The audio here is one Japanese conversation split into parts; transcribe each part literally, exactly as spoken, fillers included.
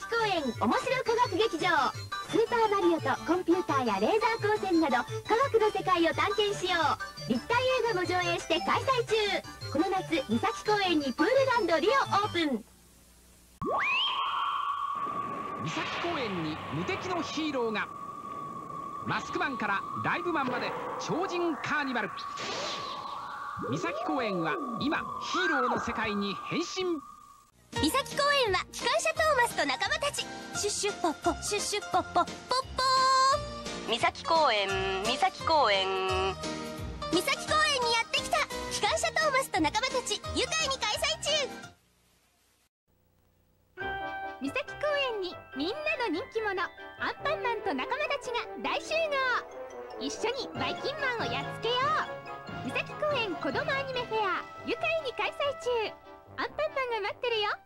公園面白科学劇場。スーパーマリオとコンピューターやレーザー光線など科学の世界を探検しよう。立体映画も上映して開催中。この夏三崎公園にプールランドリオオープン。 三崎公園に無敵のヒーローが。マスクマンからライブマンまで超人カーニバル。三崎公園は今ヒーローの世界に変身。 三崎公園は機関車トーマスと仲間たち。シュッシュッポッポシュッシュッポッポポッポー。三崎公園三崎公園三崎公園にやってきた。機関車トーマスと仲間たち愉快に開催中。 三崎公園にみんなの人気者アンパンマンと仲間たちが大集合。一緒にバイキンマンをやっつけよう。三崎公園子どもアニメフェア愉快に開催中。アンパンマンが待ってるよ。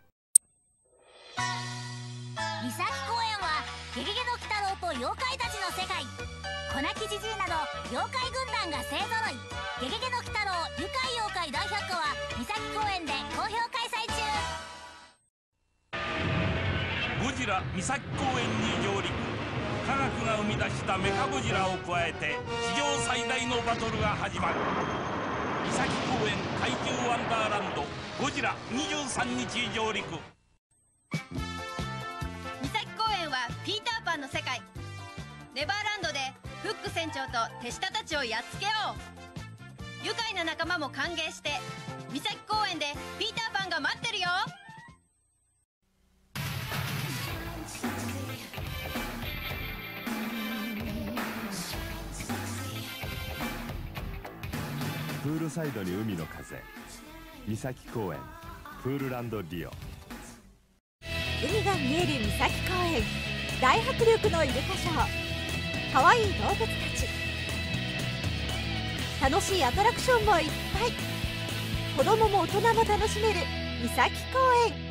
三崎公園はゲゲゲの鬼太郎と妖怪たちの世界。粉木じじいなど妖怪軍団が勢ぞろい。ゲゲゲの鬼太郎愉快妖怪大百科は三崎公園で好評開催中。 ゴジラ三崎公園に上陸。科学が生み出したメカゴジラを加えて史上最大のバトルが始まる。三崎公園怪獣ワンダーランドゴジラにじゅうさんにち上陸。 三崎公園はピーターパンの世界。ネバーランドでフック船長と手下たちをやっつけよう。愉快な仲間も歓迎して三崎公園でピーターパンが待ってるよ。 プールサイドに海の風。三崎公園プールランドリオ。 海が見える三崎公園。大迫力のイルカショー。かわいい動物たち。楽しいアトラクションもいっぱい。子供も大人も楽しめる三崎公園。